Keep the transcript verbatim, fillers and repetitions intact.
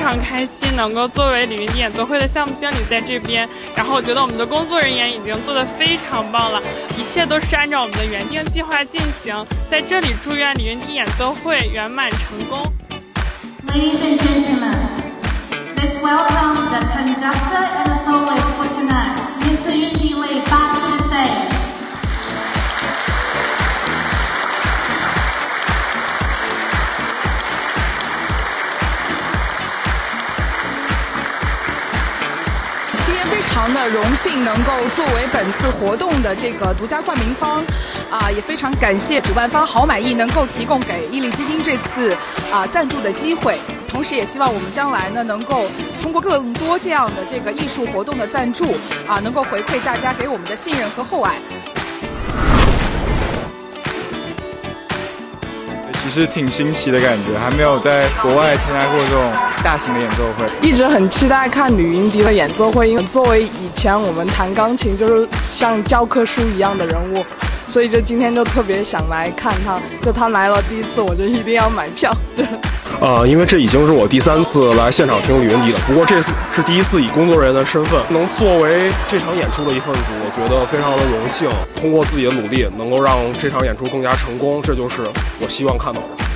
常开心能够作为李云迪演奏会的项目经理在这边，然后我觉得我们的工作人员已经做得非常棒了，一切都是按照我们的原定计划进行。在这里祝愿李云迪演奏会圆满成功。 Ladies and gentlemen, let's welcome the conductor and the soloist for tonight, Mister Yundi back to the stage. 今天非常的荣幸能够作为本次活动的这个独家冠名方，啊，也非常感谢主办方好满意能够提供给伊利基金这次啊赞助的机会，同时也希望我们将来呢能够通过更多这样的这个艺术活动的赞助啊，能够回馈大家给我们的信任和厚爱。 其实挺新奇的感觉，还没有在国外参加过这种大型的演奏会， 一直很期待看李云迪的演奏会，因为作为以前我们弹钢琴就是像教科书一样的人物，所以就今天就特别想来看他。就他来了第一次，我就一定要买票。 呃，因为这已经是我第三次来现场听李云迪了，不过这次是第一次以工作人员的身份能作为这场演出的一份子，我觉得非常的荣幸。通过自己的努力，能够让这场演出更加成功，这就是我希望看到的。